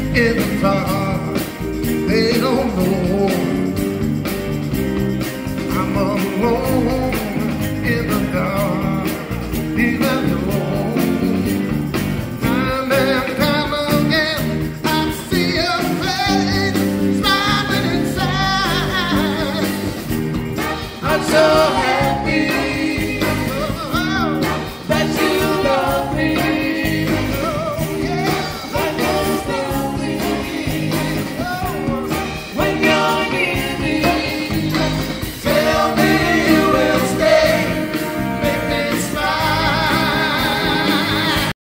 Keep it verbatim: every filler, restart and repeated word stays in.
in the dark. They don't know I'm alone in the dark. Even though time and time again I see your face smiling inside. I'm so happy.